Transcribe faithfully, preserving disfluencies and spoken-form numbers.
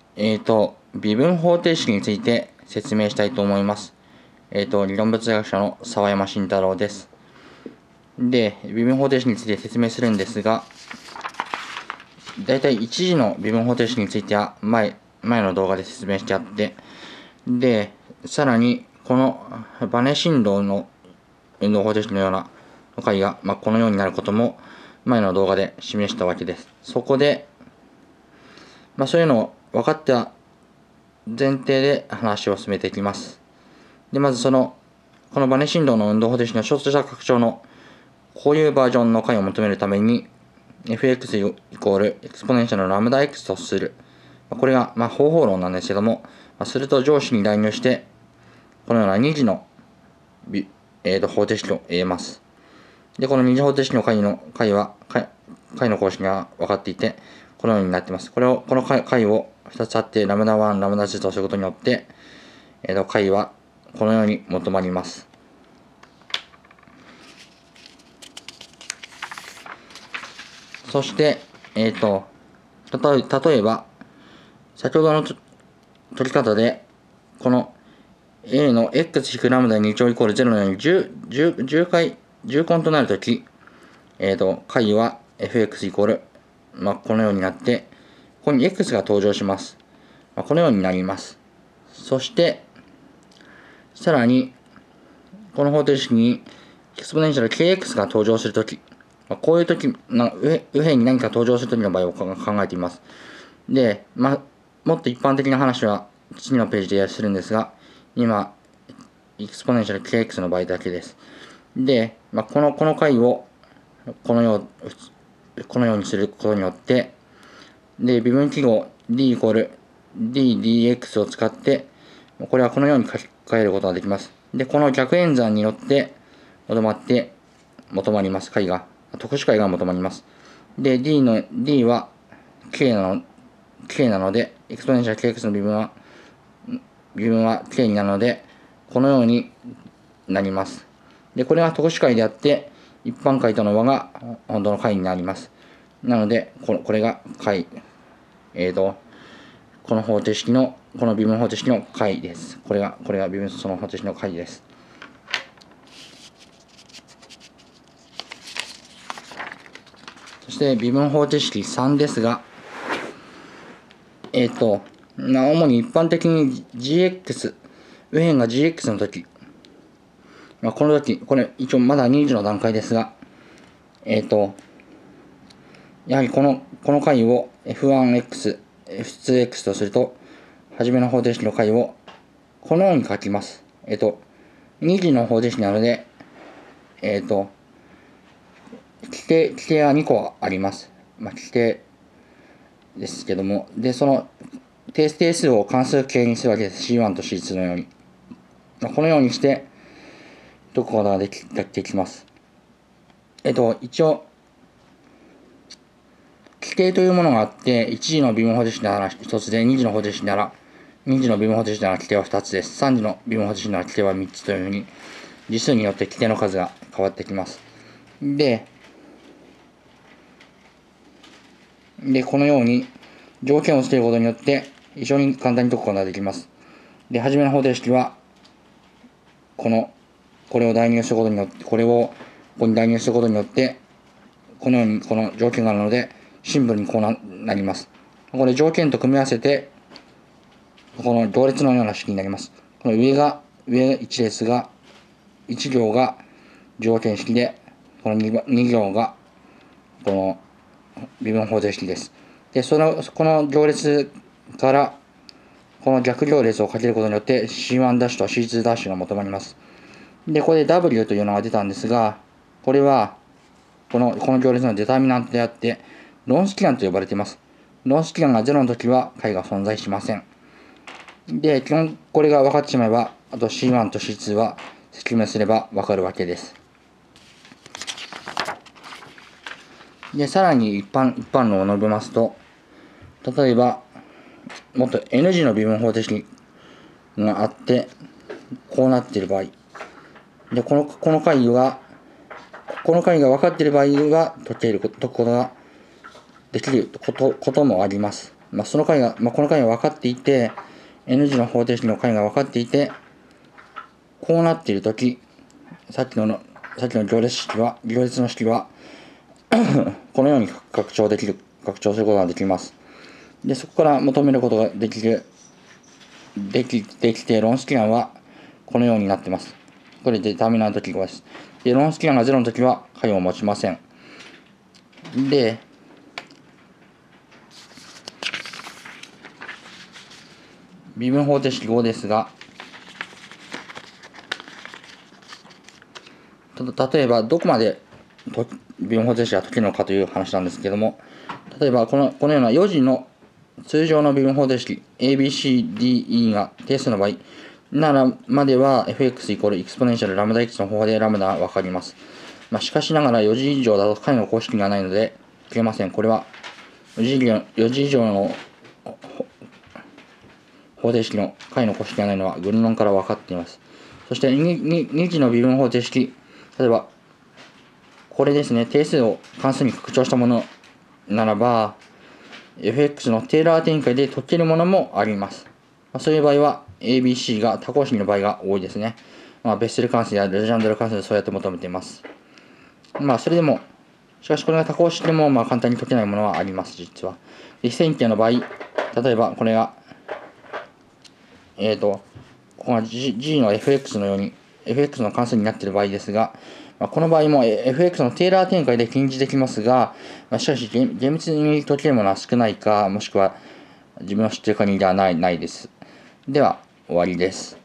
えっ、と、微分方程式について説明したいと思います。えっ、と、理論物理学者の沢山慎太郎です。で、微分方程式について説明するんですが、だいたい一次の微分方程式については前、前の動画で説明してあって、で、さらに、このバネ振動の運動方程式のような解が、まあ、このようになることも前の動画で示したわけです。そこで、まあ、そういうのを分かった前提で話を進めていきます。で、まずその、このバネ振動の運動方程式のショートした拡張のこういうバージョンの解を求めるために エフエックス イコールエクスポネンシャルのラムダ x とする。これがまあ方法論なんですけども、すると上司に代入して、このようなに次の、えー、と方程式を得ます。で、この二次方程式の解の解は、解解の公式が分かっていて、このようになっています。これを、この解をふたつあって、ラムダワン、ラムダツーとすることによって、えー、と解はこのように求まります。そして、えっ、ー、と、例えば、先ほどの取り方で、この A の x ラムダに乗イコールゼロのように 10, 10, 10回、じゅうコンとなるとき、えっ、ー、と、解は エフエックス イコール、まあ、このようになって、ここに x が登場します。まあ、このようになります。そして、さらに、この方程式にエクスポネンシャル kx が登場するとき、まあ、こういうとき、右辺に何か登場するときの場合を考えています。で、まあ、もっと一般的な話は次のページでするんですが、今、エクスポネンシャル kx の場合だけです。で、まあ、この、この解をこのよう、このようにすることによって、で、微分記号 d イコール ddx を使って、これはこのように書き換えることができます。で、この逆演算によって、求まって、求まります。解が、特殊解が求まります。で、d の、d は k なの、k なので、エクスポネンシャル kx の微分は、微分は k になるので、このようになります。で、これは特殊解であって、一般解との和が本当の解になります。なので、これこれが解、えーと、この方程式の、この微分方程式の解です。これが、これが微分その方程式の解です。そして微分方程式さんですが、えっ、ー、と、主に一般的に ジーエックス、右辺が ジーエックス の時、まあ、この時、これ一応まだに次の段階ですが、えっ、ー、と、やはりこの、この解を エフワンエックス、エフツーエックス とすると、初めの方程式の解をこのように書きます。えっ、ー、と、に次の方程式なので、えっ、ー、と、規定、規定はにこあります。まあ、規定ですけども、で、その定定数を関数形にするわけです。シーワン と シーツー のように。まあ、このようにして、解くことができできます。えっと、一応、規定というものがあって、いち次の微分方程式ならひとつで、に次の方程式なら、に次の微分方程式なら規定はふたつです。さん次の微分方程式なら規定はみっつというふうに、次数によって規定の数が変わってきます。で、で、このように条件をつけることによって、非常に簡単に解くことができます。で、初めの方程式は、この、これを代入することによって、これをここに代入することによって、このようにこの条件があるので、シンプルにこう な, なります。これ条件と組み合わせて、この行列のような式になります。この上が、上いち列が、いち行が条件式で、この 2, 2行が、この微分方程式です。で、その、この行列から、この逆行列をかけることによって シーワン と シーツー が求まります。で、これで W というのが出たんですが、これは、この、この行列のデターミナントであって、ロンスキガンと呼ばれています。ロンスキガンがゼロの時は解が存在しません。で、基本これが分かってしまえば、あと シーワン と シーツー は説明すれば分かるわけです。で、さらに一般、一般論を述べますと、例えば、もっと N 次の微分方程式があって、こうなっている場合。で、この、この解が、この解が分かっている場合は解ける、解くことができること、こともあります。 まあ、その解が、まあ、この解が分かっていて、N 字の方程式の解が分かっていて、こうなっているとき、さっきのの、さっきの行列式は、行列の式は、このように拡張できる、拡張することができます。で、そこから求めることができる、でき、できて、ロンスキランは、このようになっています。これでデターミナント記号です。で、ロンスキランがゼロのときは、解を持ちません。で、微分方程式ごですが、例えばどこまで微分方程式が解けるのかという話なんですけども、例えばこのこのようなよじの通常の微分方程式 エービーシーディーイー が定数の場合ならまでは エフエックス イコールエクスポネンシャルラムダ x の方法でラムダは分かります。まあ、しかしながらよじ以上だと解の公式がないので解けません。これはよじ以上の方程式の解の公式がないのはグリノンから分かっています。そして 2, 2次の微分方程式、例えばこれですね、定数を関数に拡張したものならば エフエックス のテーラー展開で解けるものもあります。まあ、そういう場合は エービーシー が多項式の場合が多いですね。まあ、ベッセル関数やレジャンドル関数でそうやって求めています。まあそれでも、しかしこれが多項式でもまあ簡単に解けないものはあります、実は。非線形の場合、例えばこれが、えっ、ー、と、ここが G, G の エフエックス のように エフエックス の関数になっている場合ですが、まあ、この場合も エフエックス のテーラー展開で近似できますが、まあ、しかし厳密に解けるものは少ないか、もしくは自分の知っている限りではないないです。では、終わりです。